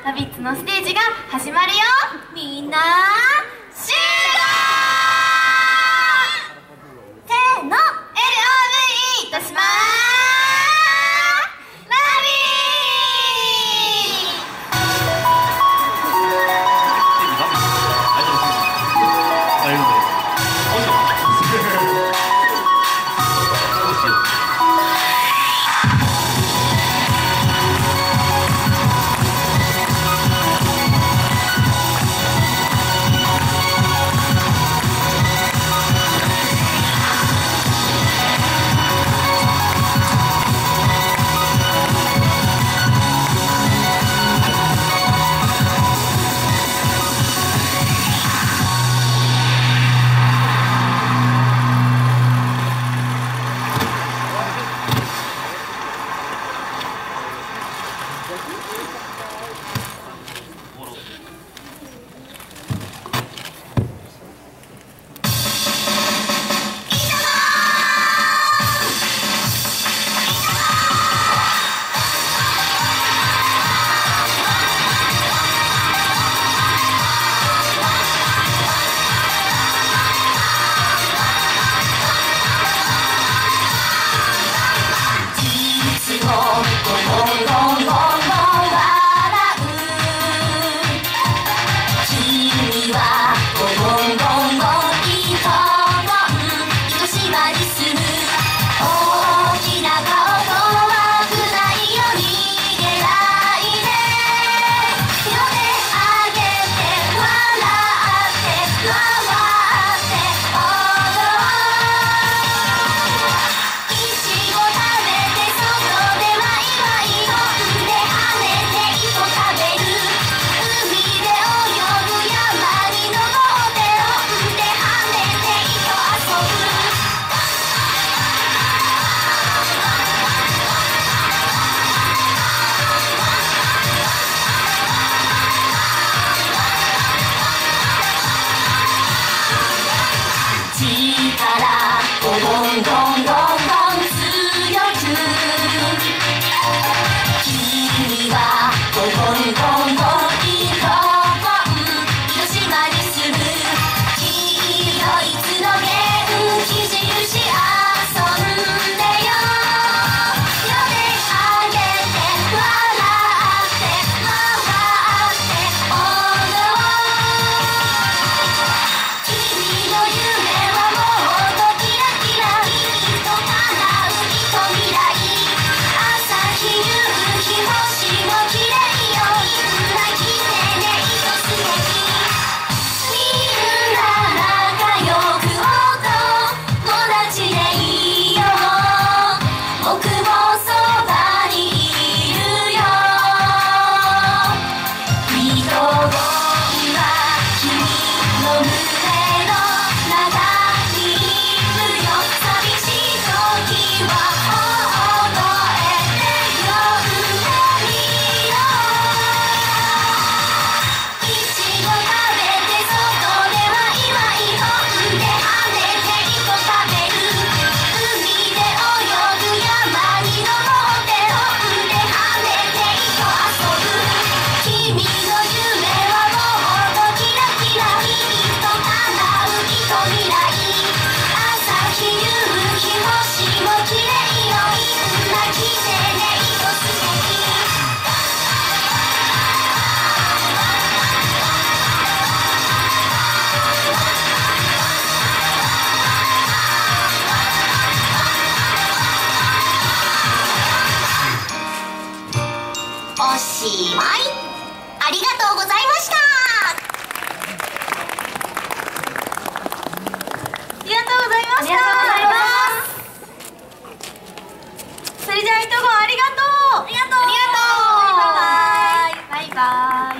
ラビッツのステージが始まるよ。みんな集合。せーの LOVE としまーラビおしまい。ありがとうございました。ありがとうございました。それじゃあ、いとこありがとう。ありがとう。バイバイ。バイバイ。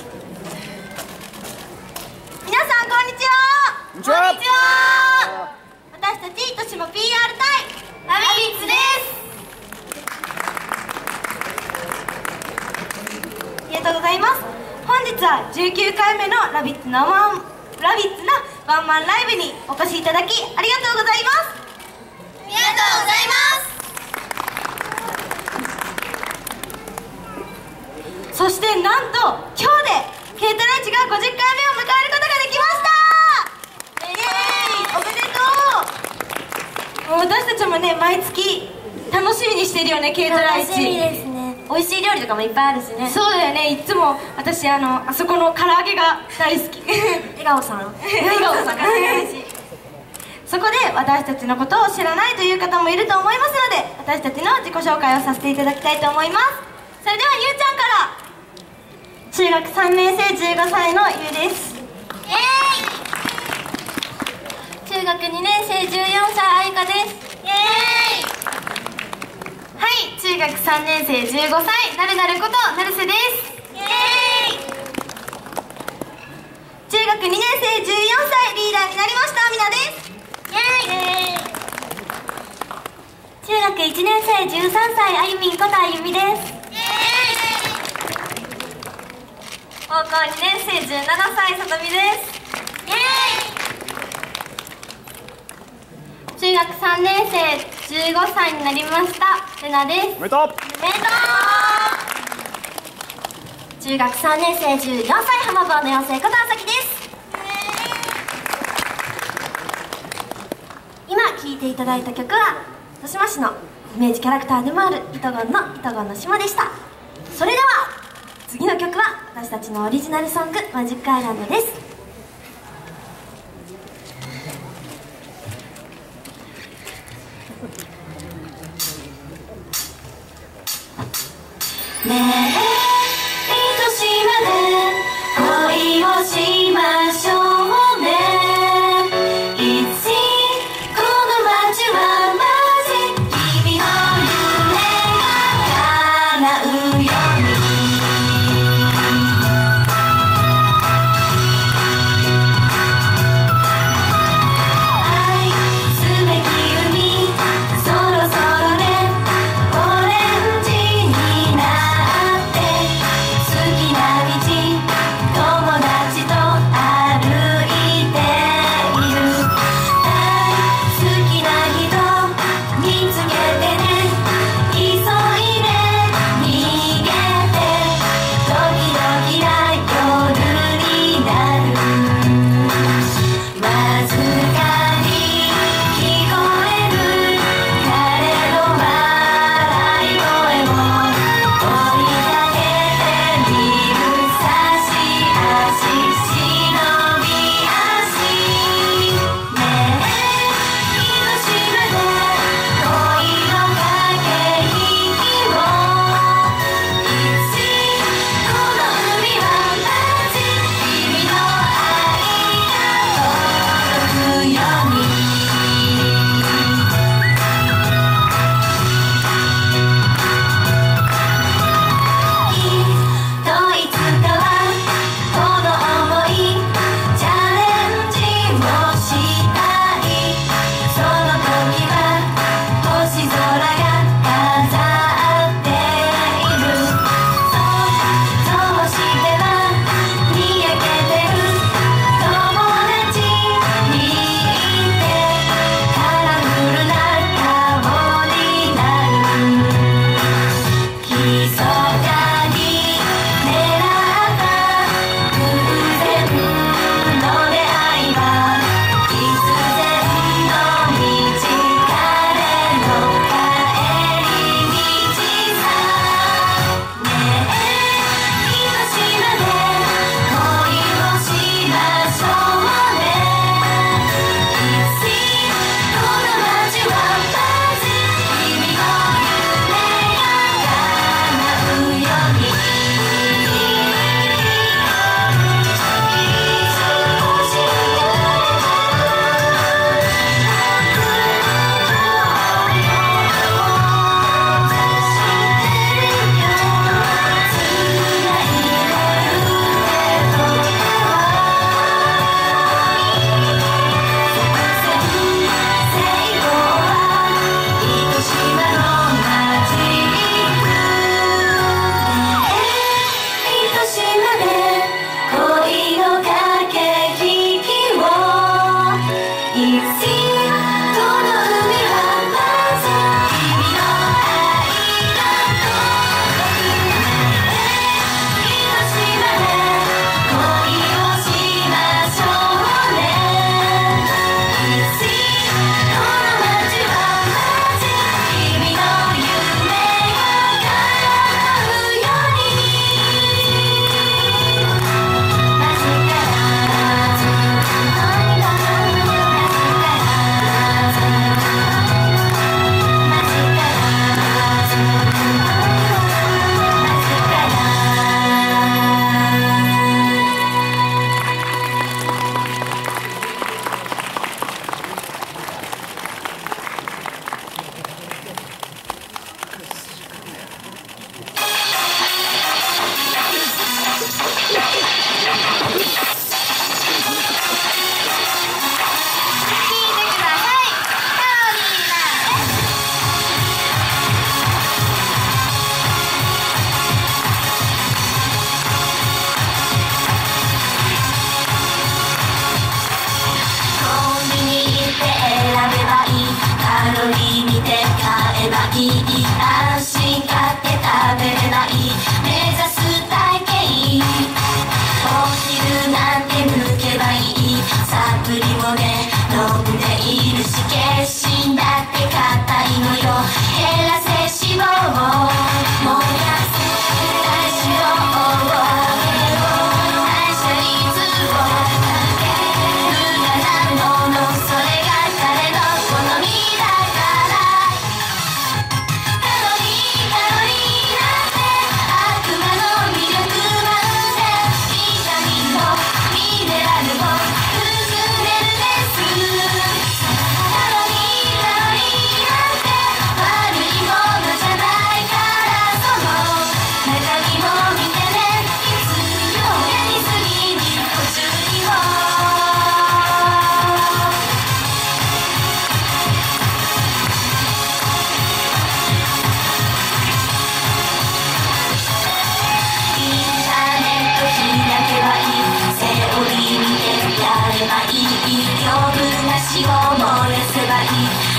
皆さんこんにちは。こんにちは。私たち糸島 PR 隊ラビッツです。ありがとうございます。本日は19回目のラビッツのワンマンライブにお越しいただきありがとうございます。ありがとうございます。 そしてなんと今日でケータライチが50回目を迎えることができました。イエーイ、おめでとう。もう私たちもね、毎月楽しみにしてるよね、ケータライチ。 楽しみですね。美味しい料理とかもいっぱいあるしね。 そうだよね、いつも私あそこの唐揚げが大好き。 笑顔さん笑顔さんが大好き。そこで私たちのことを知らないという方もいると思いますので、私たちの自己紹介をさせていただきたいと思います。それではゆうちゃんから。 中学3年生15歳のゆうです。 イエーイ。 中学2年生14歳あゆかです。 イエーイ。 はい、中学3年生15歳なるなることなるせです。 イエーイ。中学2年生14歳リーダーになりましたみなです。イエーイ。 中学1年生13歳あゆみんことあゆみです。 イエーイ。 高校2年生17歳さとみです。 イエーイ。中学3年生15歳になりましたれなです。 おめでとう。 おめでとう。中学3年生14歳浜坊の妖精ことあさきです。今聴いていただいた曲は糸島市のイメージキャラクターでもある糸ゴンの糸ゴンの島でした。それでは次の曲は私たちのオリジナルソングマジックアイランドです。ねえ糸島で恋をしましょうね。いつこの街はマジ君の夢が叶うように。愛すべき海そろそろねオレンジになって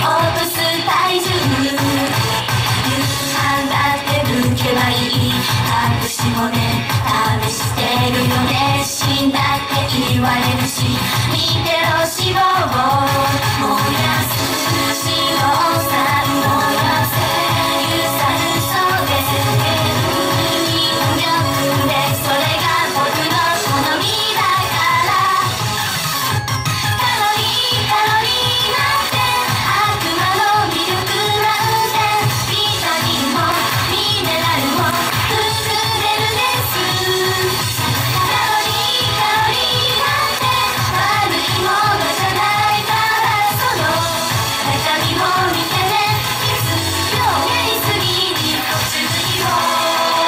落とす体重夕飯だって抜けばいい隠し骨試してるよね死んだって言われるし見てろ脂肪を燃やす脂肪酸燃やせ有酸素ですけど人力でそれが僕の好みだからカロリーなんて悪魔の魅力なんてビタミンもミネラルも含んでるんですカロリーなんて悪いものじゃないからその中身も見てね必要やりすぎに注意を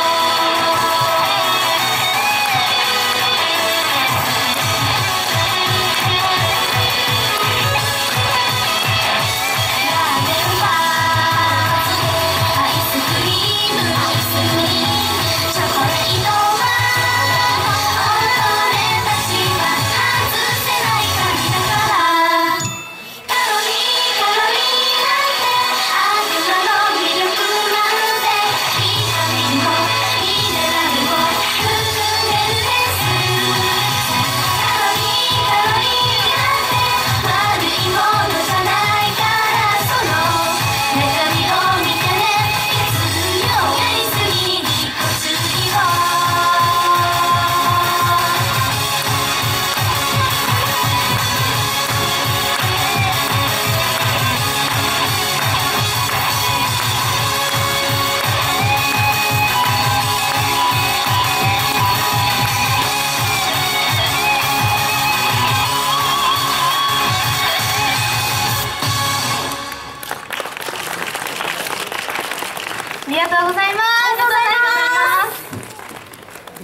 ありがとうございます。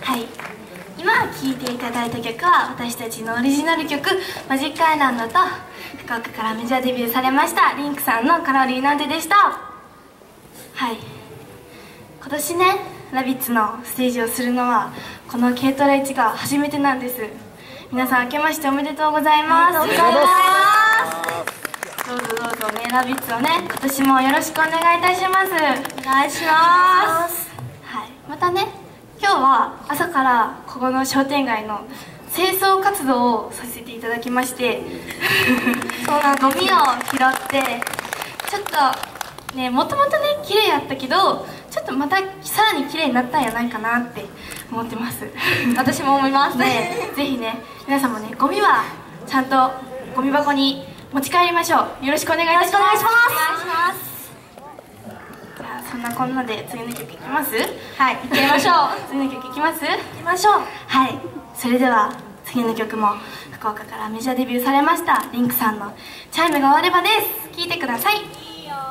はい、今聴いていただいた曲は私たちのオリジナル曲「マジックアイランド」と福岡からメジャーデビューされましたリンクさんの「カロリーなんて」でした。はい、今年ねラビッツのステージをするのはこの軽トラ1が初めてなんです。皆さん明けましておめでとうございます。どうぞどうぞね、ラビッツをね今年もよろしくお願いいたします。お願いします。はい、またね今日は朝からここの商店街の清掃活動をさせていただきましてそうなんゴミを拾ってちょっとねもともとね綺麗やったけどちょっとまたさらに綺麗になったんやないかなって思ってます私も思いますね。ぜひね皆さんもねゴミはちゃんとゴミ箱に持ち帰りましょう。よろしくお願いいたします。お願いします。じゃあそんなこんなで次の曲いきます。はい、いっちゃいましょう次の曲いきます。いきましょう。はい、それでは次の曲も福岡からメジャーデビューされましたリンクさんの「チャイムが終われば」です。聴いてください。いいよ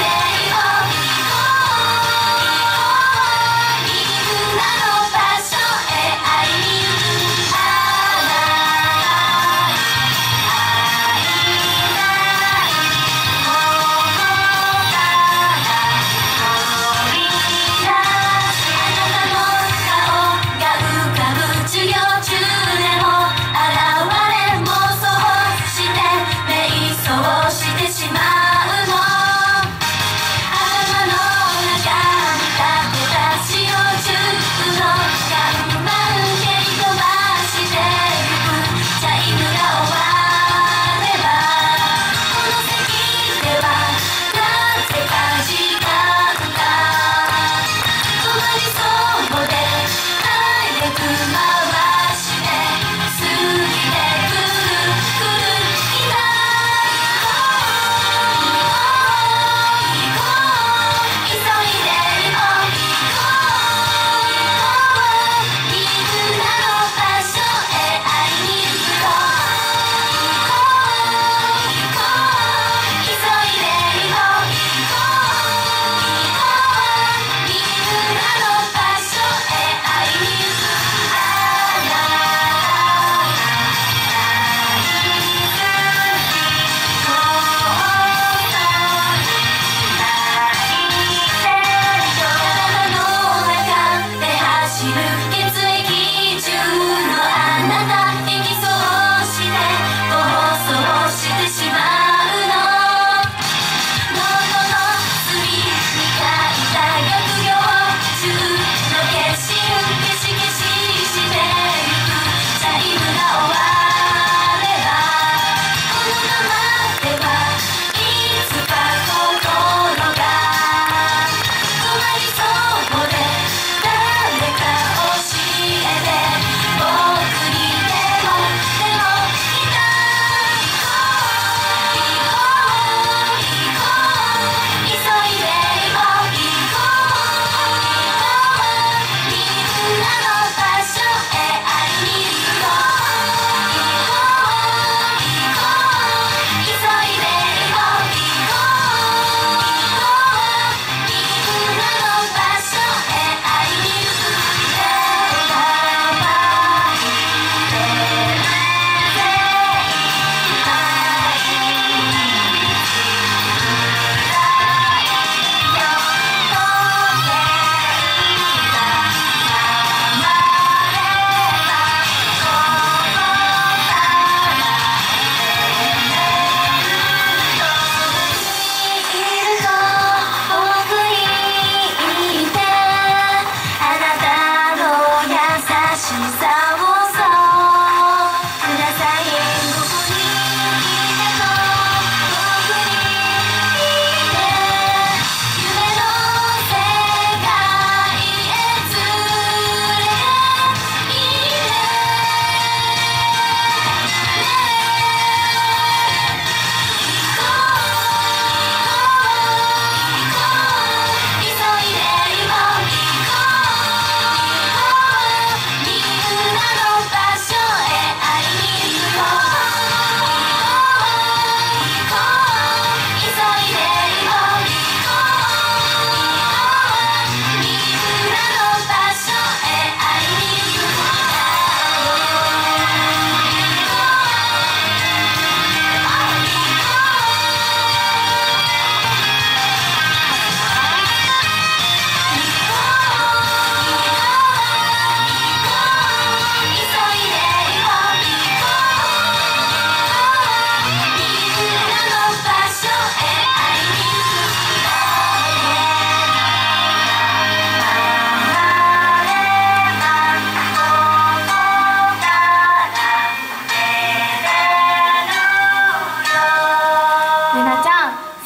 みんなの場所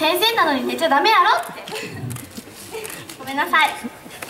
先生なのに寝ちゃダメやろってごめんなさい。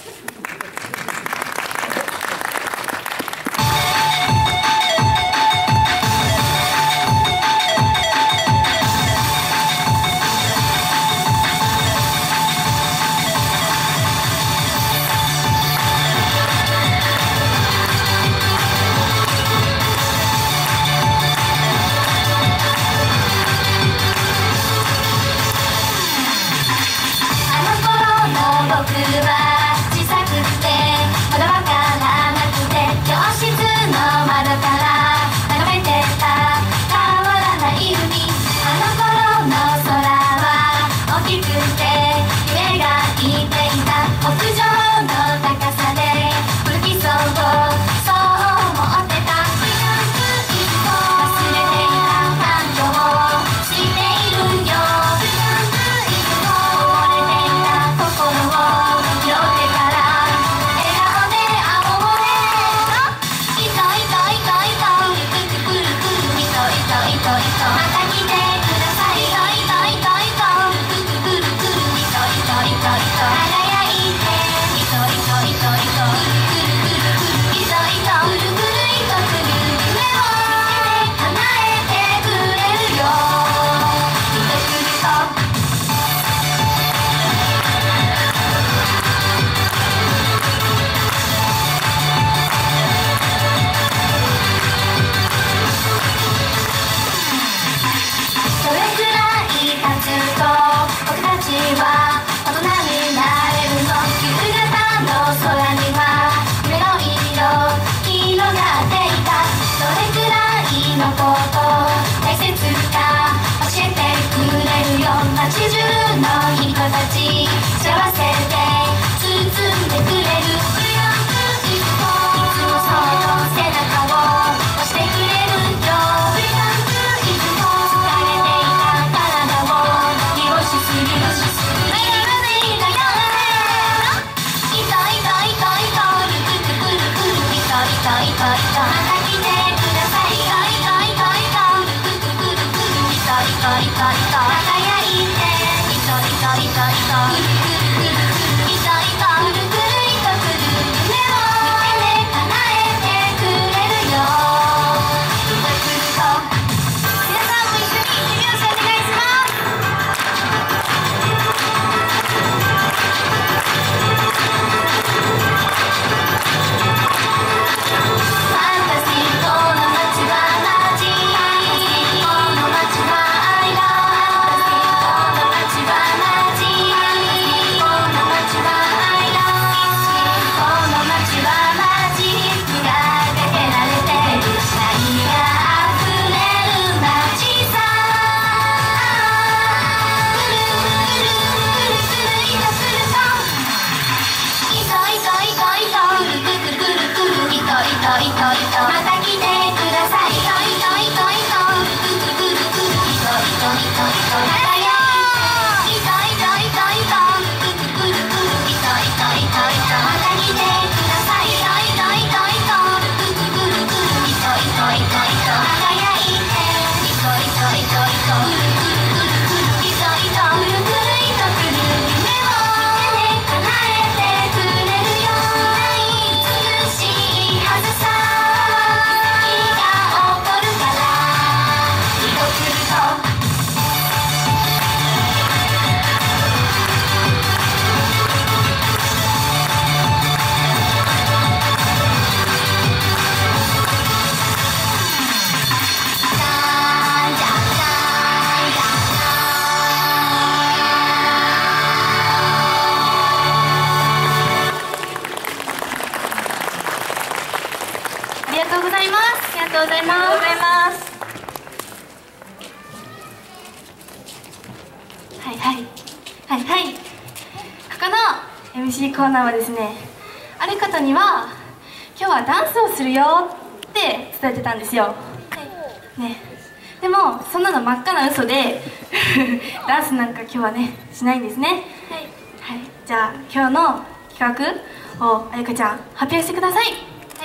MC コーナーはですね、ある方には今日はダンスをするよって伝えてたんですよ、ね、でもそんなの真っ赤な嘘でダンスなんか今日はねしないんですね。はい、じゃあ今日の企画をあゆかちゃん発表してください。 はい、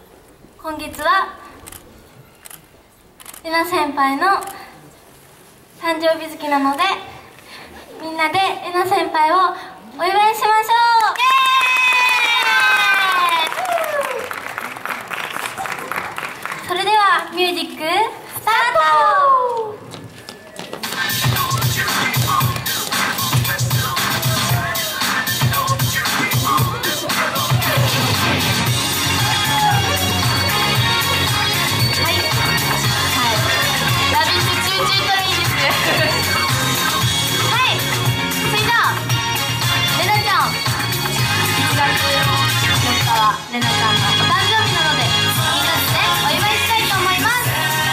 今月はレナ先輩の誕生日好きなのでみんなでえな先輩をお祝いしましょう。それではミュージックスタート。レナちゃんのお誕生日なのでみんなでお祝いしたいと思います。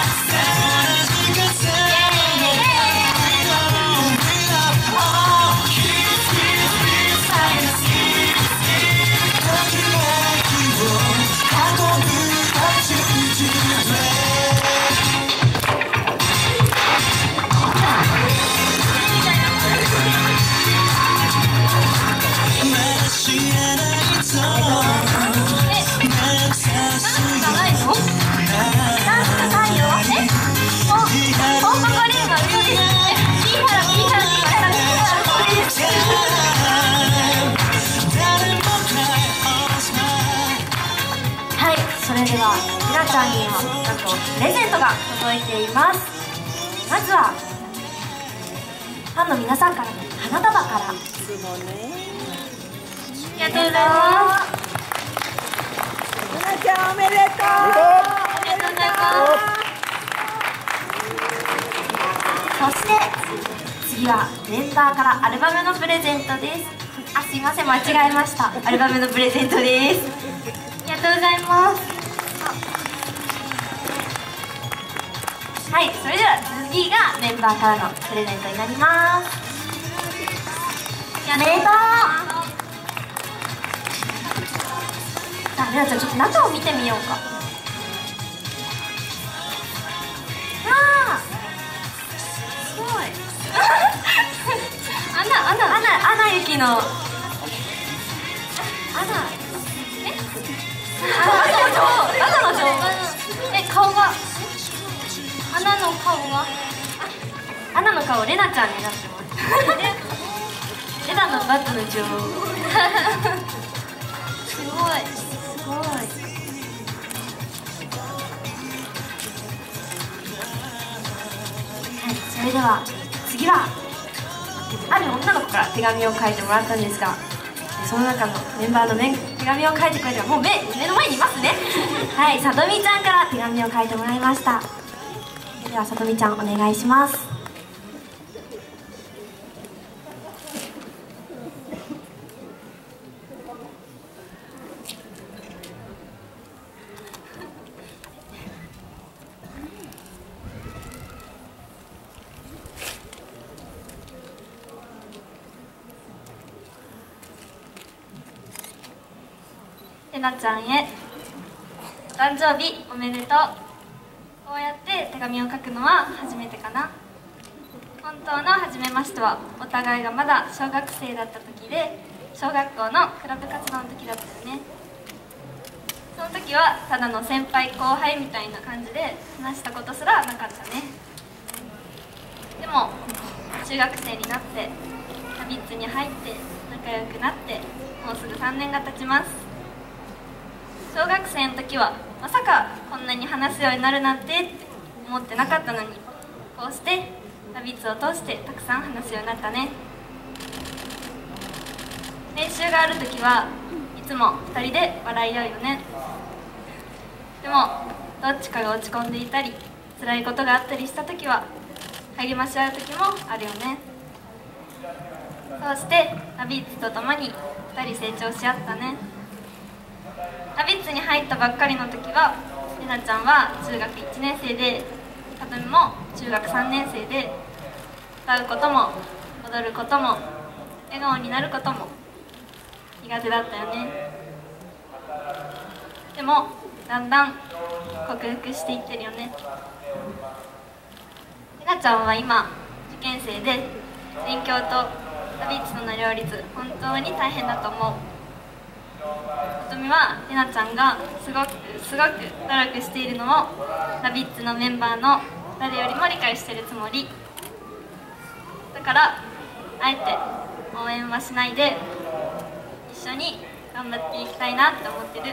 それではひなちゃんにはなんとプレゼントが届いています。まずはファンの皆さんからの花束から。ありがとうございます。 ひなちゃんおめでとう。 ありがとうございます。そして次はメンバーからアルバムのプレゼントです。あ、すいません、間違えました。アルバムのプレゼントです。ありがとうございます。はい、それでは次がメンバーからのプレゼントになります。おめでとう。さあ、みなちゃんちょっと中を見てみようか。わあ、すごい。アナ雪のアナの女王。顔がアナの顔レナちゃんになってます。レナのバットの女王。すごい。はい、それでは次はある女の子から手紙を書いてもらったんですが、その中のメンバーの手紙を書いてくれたらもう目の前にいますね。はい、さとみちゃんから手紙を書いてもらいました。ではさとみちゃんお願いします。れなちゃんへ、お誕生日おめでとう。こうやって手紙を書くのは初めてかな。本当の初めましてはお互いがまだ小学生だった時で、小学校のクラブ活動の時だったよね。その時はただの先輩後輩みたいな感じで話したことすらなかったね。でも中学生になってタビッツに入って仲良くなって、もうすぐ3年が経ちます。小学生の時はまさかこんなに話すようになるなんてって思ってなかったのに、こうしてタビッツを通してたくさん話すようになったね。練習がある時はいつも2人で笑い合うよね。でもどっちかが落ち込んでいたり辛いことがあったりした時は励まし合う時もあるよね。そうしてタビッツと共に2人成長し合ったね。タビッツに入ったばっかりの時はれなちゃんは中学1年生で、さとみも中学3年生で、歌うことも踊ることも笑顔になることも苦手だったよね。でもだんだん克服していってるよね。れなちゃんは今受験生で、勉強とタビッツとの両立本当に大変だと思う。さとみはれなちゃんがすごく努力しているのをタビッツのメンバーの誰よりも理解しているつもり。 からあえて応援はしないで一緒に頑張っていきたいなって思ってる。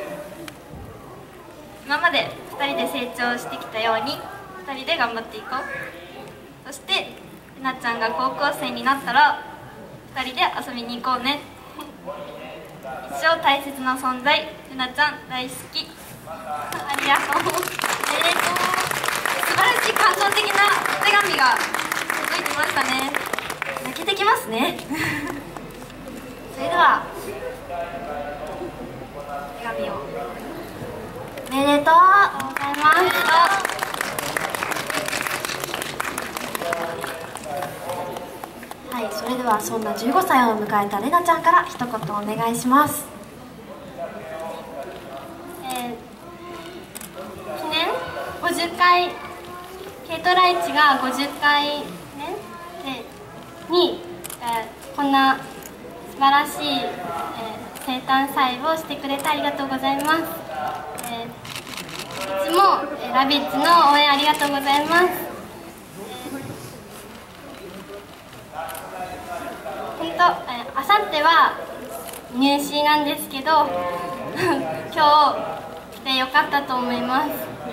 今まで2人で成長してきたように2人で頑張っていこう。そしてれなちゃんが高校生になったら2人で遊びに行こうね。一生大切な存在、れなちゃん大好き。ありがとう。素晴らしい感動的なお手紙が届いてましたね。泣けてきますね。それでは手紙を。おめでとうございます。 はい、それではそんな15歳を迎えたれなちゃんから一言お願いします。 記念50回軽トラ市が50回年に、こんな素晴らしい、生誕祭をしてくれてありがとうございます。いつも、ラビッツの応援ありがとうございます。あさっては入試なんですけど今日来てよかったと思います。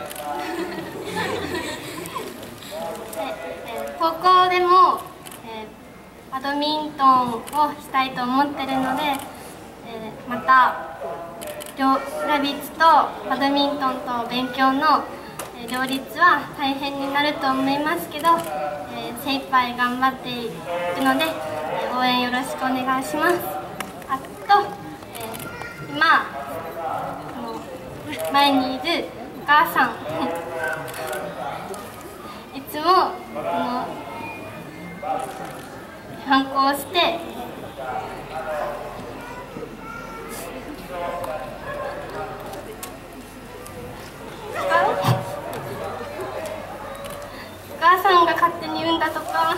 高校でも、バドミントンをしたいと思ってるので、またラビッツとバドミントンと勉強の両立は大変になると思いますけど、精一杯頑張っていくので、応援よろしくお願いします。あと、今前にいるお母さんいつも反抗してお母さんが勝手に産んだとか、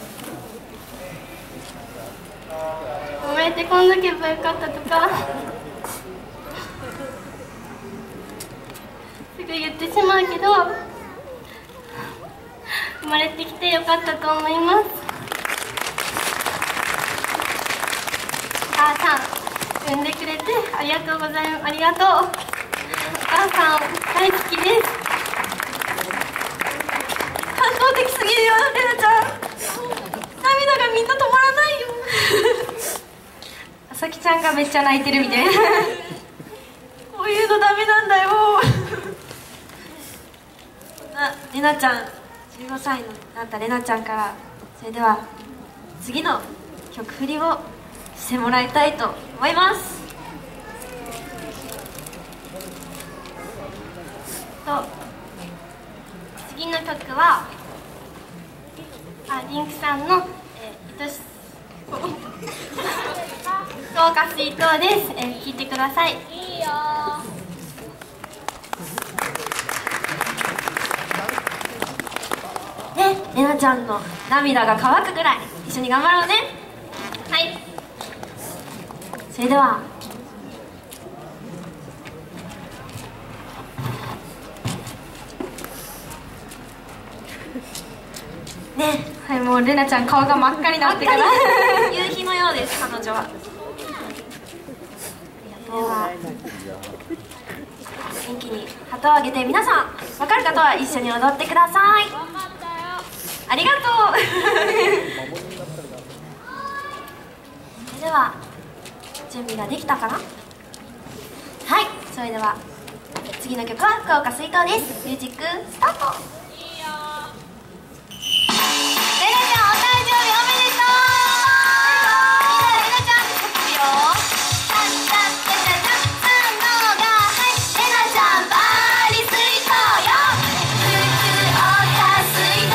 生まれてこんなけばよかったとかすぐ言ってしまうけど、生まれてきてよかったと思います。お母さん産んでくれてありがとうございます。ありがとう。お母さん大好きです。感動的すぎるよ、れなちゃん。涙がみんな止まらないよ。あさきちゃんがめっちゃ泣いてるみたいな。こういうのダメなんだよ。れなちゃん、15歳になったれなちゃんから、それでは次の曲振りをしてもらいたいと思います。次の曲はリンクさんの愛し福岡水筒です。聴いてください。いいよね、れなちゃんの涙が乾くぐらい一緒に頑張ろうね。 はい、 それではね、 はい、もうれなちゃん顔が真っ赤になってから夕日のようです、彼女は。では元気に旗を上げて、皆さん分かる方は一緒に踊ってください。ありがとう。それでは準備ができたかな。はい、それでは次の曲は福岡水筒です。ミュージックスタート。れなちゃんお誕生日おめでとう。れなちゃん作るよ。タッタッタタタッタのがはいれなちゃんバリ水筒よ。福岡水筒、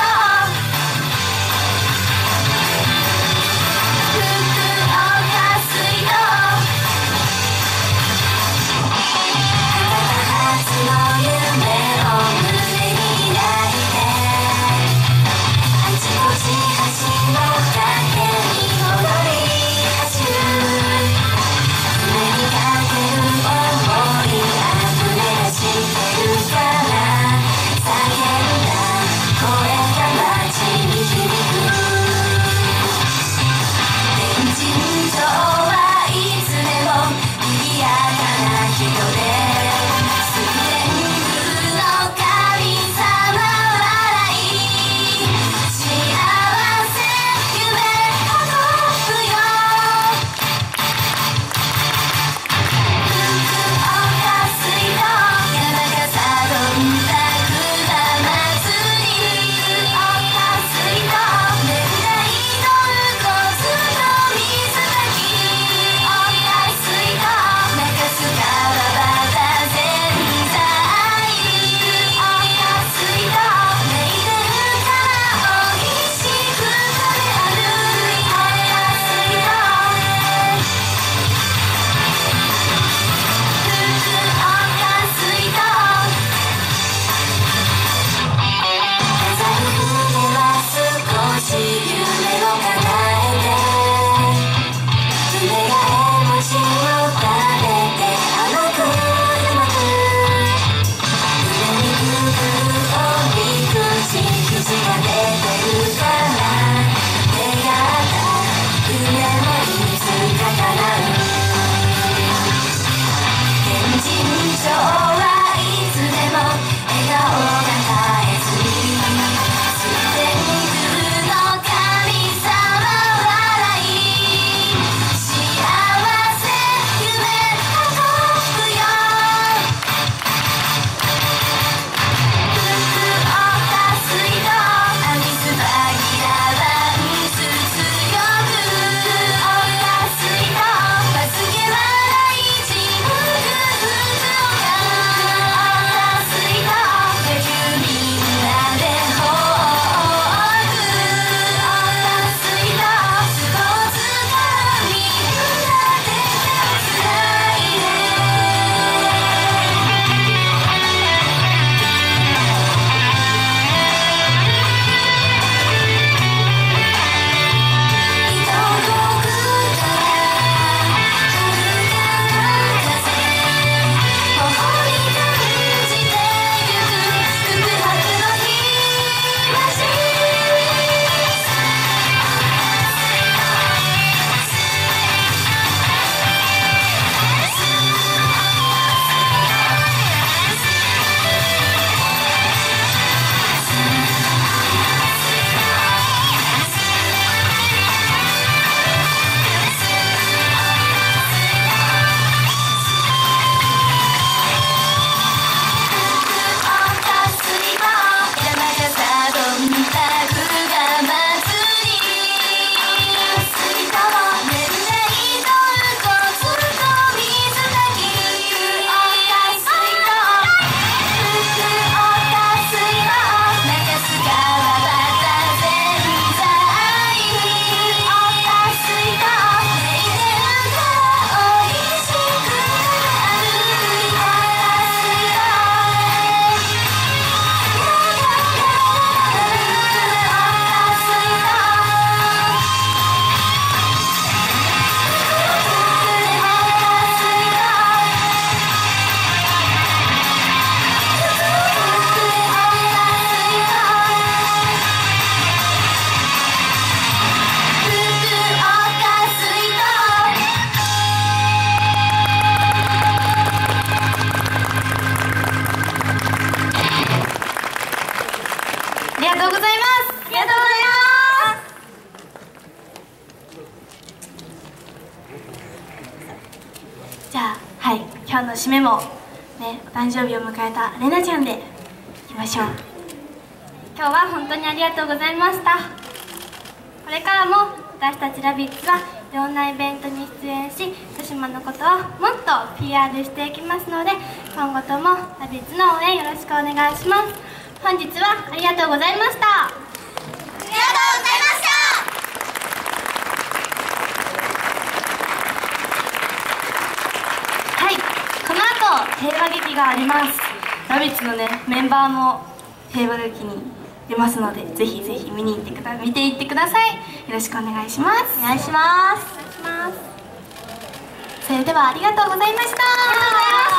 福岡水筒、初の夢を胸に抱りがとうございます。 じゃあはい、今日の締めもね、お誕生日を迎えたれなちゃんでいきましょう。今日は本当にありがとうございました。これからも私たちラビッツはいろんなイベントに出演し、豊島のことをもっと PR していきますので、今後ともラビッツの応援よろしくお願いします。本日はありがとうございました。 ありがとうございました。 はい、この後平和劇があります。ラビッツのね、メンバーも平和劇に出ますので、ぜひぜひ見ていってください。よろしくお願いします。 お願いします。 それではありがとうございました。